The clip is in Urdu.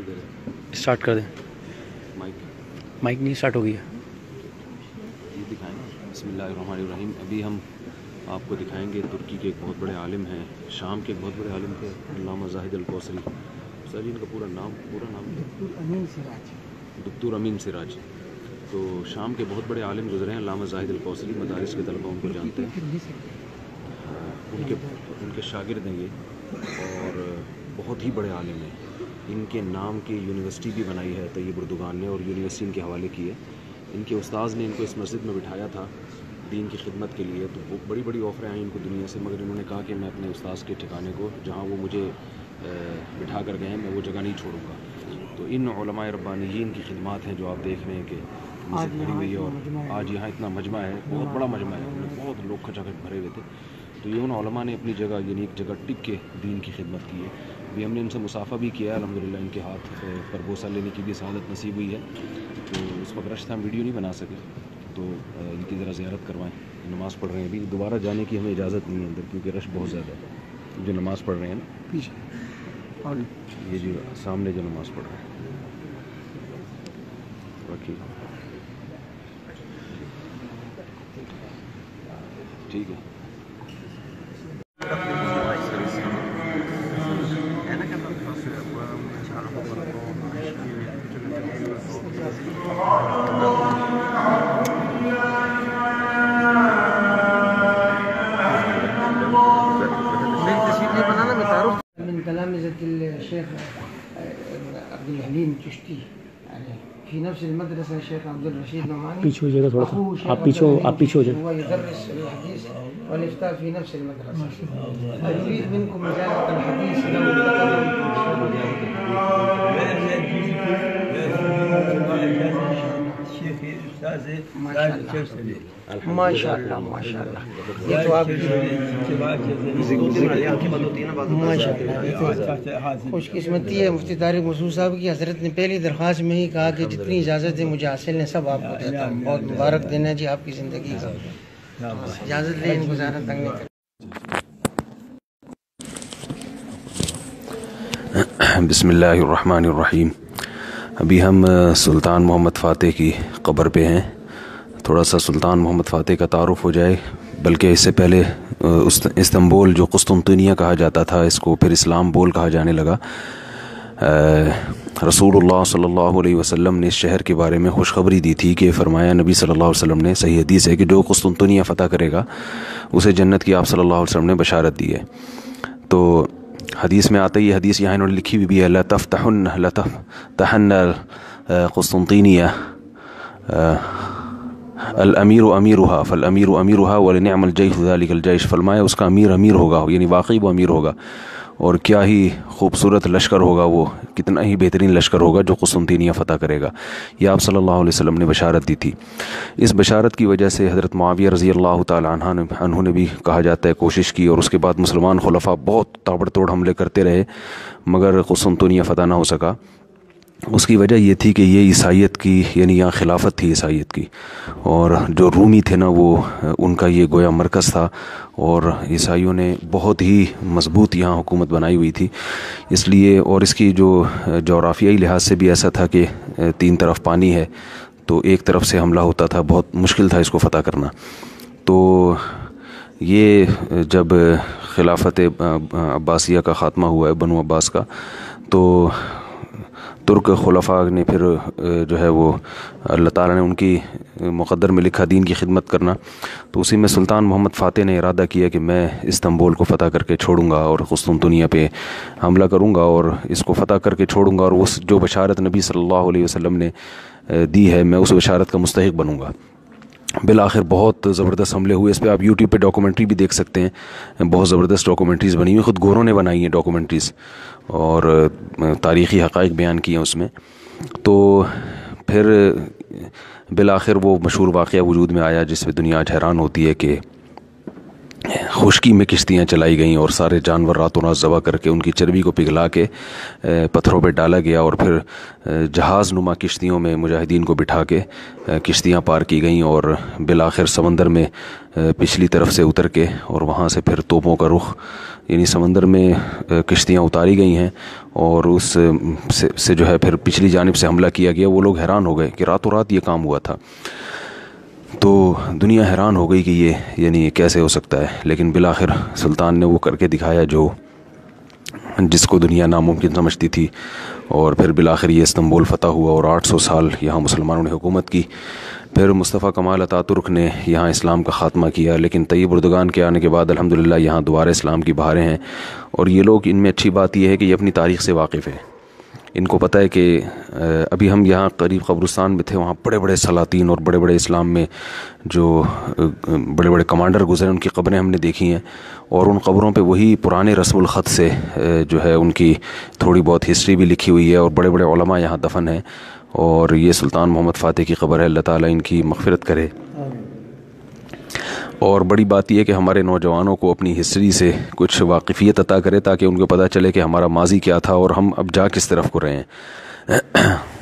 اسٹارٹ کر دیں. مائک نہیں اسٹارٹ ہو گیا. یہ دکھائیں بسم اللہ الرحمن الرحیم. ابھی ہم آپ کو دکھائیں گے ترکی کے ایک بہت بڑے عالم ہیں, شام کے ایک بہت بڑے عالم تھے علامہ زاہد الکوثری. سر ان کا پورا نام دکتور امین سراج. تو شام کے بہت بڑے عالم گزرے ہیں علامہ زاہد الکوثری. مدارس کے طلبہ ان کو جانتے ہیں, ان کے شاگرد ہیں یہ, اور بہت ہی بڑے عالم ہیں. ان کے نام کی یونیورسٹی بھی بنائی ہے طیب اردگان نے, اور یونیورسٹی ان کے حوالے کی ہے. ان کے استاذ نے ان کو اس مسجد میں بٹھایا تھا دین کی خدمت کے لیے. تو وہ بڑی بڑی آفریں آئیں ان کو دنیا سے, مگر انہوں نے کہا کہ میں اپنے استاذ کے ٹھکانے کو جہاں وہ مجھے بٹھا کر گئے ہیں میں وہ جگہ نہیں چھوڑوں گا. تو ان علماء ربانیین کی خدمات ہیں جو آپ دیکھ رہے ہیں کہ مسجد بھری ہوئی ہے, اور آج یہاں اتنا مجمع ہے, بہت بڑا مجمع ہے, بہت لوگ کھچا کھچ بھرے ہوئے تھے. تو یہ ان علماء نے اپنی جگہ یعنی ایک جگہ ٹک کے دین کی خدمت کی ہے. ابھی ہم نے ان سے مصافحہ بھی کیا ہے الحمدللہ. ان کے ہاتھ پر بوسہ لینے کی بھی سعادت نصیب ہوئی ہے. تو اس وقت رش تھا, ہم ویڈیو نہیں بنا سکے, تو ان کی ذرا زیارت کروائیں. نماز پڑھ رہے ہیں. ابھی دوبارہ جانے کی ہمیں اجازت نہیں ہے اندر کیونکہ رش بہت زیادہ ہے. جو نماز پڑھ رہے ہیں نا پیچھے, اور یہ جو سامنے جو نماز پڑھ رہے ہیں باقی ٹھیک ہے. من تلامذة الشيخ عبد الحليم الچشتی في نفس المدرسة الشيخ عبد الرشيد نعماني. پیچھے ہو جائے گا تھوڑا سا, آپ پیچھے ہو جائیں. هو يدرس الحديث والإفتاء في نفس المدرسة. يريد منكم إجازة الحديث ما شاء اللہ ما شاء اللہ. یہ تو آپ ماشاء اللہ خوش قسمتی ہے مفتی طارق مسعود صاحب کی. حضرت نے پہلی درخواست میں ہی کہا کہ جتنی اجازت ہے مجھے حاصل ہے سب آپ کو دیتا ہوں. بہت مبارک دن ہے جی آپ کی زندگی کا. اجازت لیں, ان کو زیادہ تنگ نہیں کریں. بسم اللہ الرحمن الرحیم. ابھی ہم سلطان محمد فاتح کی قبر پہ ہیں. تھوڑا سا سلطان محمد فاتح کا تعارف ہو جائے, بلکہ اس سے پہلے استنبول جو قسطنطنیہ کہا جاتا تھا اس کو پھر اسلام بول کہا جانے لگا. رسول اللہ صلی اللہ علیہ وسلم نے اس شہر کے بارے میں خوشخبری دی تھی کہ فرمایا نبی صلی اللہ علیہ وسلم نے, صحیح حدیث ہے کہ جو قسطنطنیہ فتح کرے گا اسے جنت کی آپ صلی اللہ علیہ وسلم نے بشارت دی ہے. تو حدیث میں آتا ہے, یہ حدیث یہاں انہوں نے لکھی ہوئی بھی ہے, لَتَفْتَحُنَّ قسطنطینیہ الامیر امیرها فالامیر امیرها ولنعم الجیش ذلک الجیش. فرمایا اس کا امیر ہوگا, یعنی واقعی وہ امیر ہوگا, اور کیا ہی خوبصورت لشکر ہوگا وہ, کتنا ہی بہترین لشکر ہوگا جو قسطنطنیہ فتح کرے گا. یہ آپ صلی اللہ علیہ وسلم نے بشارت دی تھی. اس بشارت کی وجہ سے حضرت معاویہ رضی اللہ تعالی عنہ نے بھی کہا جاتا ہے کوشش کی, اور اس کے بعد مسلمان خلفاء بہت تابڑ توڑ حملے کرتے رہے مگر قسطنطنیہ فتح نہ ہو سکا. اس کی وجہ یہ تھی کہ یہ عیسائیت کی یعنی یہاں خلافت تھی عیسائیت کی, اور جو رومی تھے نا وہ ان کا یہ گویا مرکز تھا, اور عیسائیوں نے بہت ہی مضبوط یہاں حکومت بنائی ہوئی تھی. اس لیے, اور اس کی جو جغرافیائی لحاظ سے بھی ایسا تھا کہ تین طرف پانی ہے, تو ایک طرف سے حملہ ہوتا تھا, بہت مشکل تھا اس کو فتح کرنا. تو یہ جب خلافت عباسیہ کا خاتمہ ہوا ہے, بنو عباس کا, تو ترک خلفاء نے پھر جو ہے وہ اللہ تعالیٰ نے ان کی مقدر میں لکھا دین کی خدمت کرنا. تو اسی میں سلطان محمد فاتح نے ارادہ کیا کہ میں استنبول کو فتح کر کے چھوڑوں گا اور قسطنطنیہ پہ حملہ کروں گا اور اس کو فتح کر کے چھوڑوں گا, اور اس جو بشارت نبی صلی اللہ علیہ وسلم نے دی ہے میں اس بشارت کا مستحق بنوں گا. بالآخر بہت زبردست حملے ہوئے. اس پہ آپ یوٹیوب پہ ڈاکومنٹری بھی دیکھ سکتے ہیں, بہت زبردست ڈاکومنٹریز بنی ہوئی, خود گوروں نے بنائی ہیں ڈاکومنٹریز, اور تاریخی حقائق بیان کیے ہیں اس میں. تو پھر بالآخر وہ مشہور واقعہ وجود میں آیا جس پہ دنیا آج حیران ہوتی ہے کہ خشکی میں کشتیاں چلائی گئیں اور سارے جانور راتوں رات ذبح کر کے ان کی چربی کو پگھلا کے پتھروں پہ ڈالا گیا, اور پھر جہاز نما کشتیوں میں مجاہدین کو بٹھا کے کشتیاں پار کی گئیں, اور بالآخر سمندر میں پچھلی طرف سے اتر کے اور وہاں سے پھر توپوں کا رخ, یعنی سمندر میں کشتیاں اتاری گئی ہیں اور اس سے جو ہے پھر پچھلی جانب سے حملہ کیا گیا. وہ لوگ حیران ہو گئے کہ راتوں رات یہ کام ہوا تھا. تو دنیا حیران ہو گئی کہ یہ یعنی کیسے ہو سکتا ہے. لیکن بالآخر سلطان نے وہ کر کے دکھایا جس کو دنیا ناممکن سمجھتی تھی. اور پھر بالآخر یہ استنبول فتح ہوا اور 800 سال یہاں مسلمانوں نے حکومت کی. پھر مصطفیٰ کمال اتا ترک نے یہاں اسلام کا خاتمہ کیا. لیکن طیب اردگان کے آنے کے بعد الحمدللہ یہاں دوبارہ اسلام کی بہاریں ہیں. اور یہ لوگ، ان میں اچھی بات یہ ہے کہ یہ اپنی تاریخ سے واقف ہے. ان کو پتہ ہے کہ ابھی ہم یہاں قریب قبرستان میں تھے، وہاں بڑے بڑے سلاطین اور بڑے بڑے اسلام میں جو بڑے بڑے کمانڈر گزرے ان کی قبریں ہم نے دیکھی ہیں. اور ان قبروں پہ وہی پرانے رسم الخط سے جو ہے ان کی تھوڑی بہت ہسٹری بھی لکھی ہوئی ہے. اور بڑے بڑے علماء یہاں دفن ہیں. اور یہ سلطان محمد فاتح کی قبر ہے. اللہ تعالیٰ ان کی مغفرت کرے. اور بڑی بات یہ ہے کہ ہمارے نوجوانوں کو اپنی ہسٹری سے کچھ واقفیت عطا کرے تاکہ ان کو پتہ چلے کہ ہمارا ماضی کیا تھا اور ہم اب جا کس طرف کو رہے ہیں.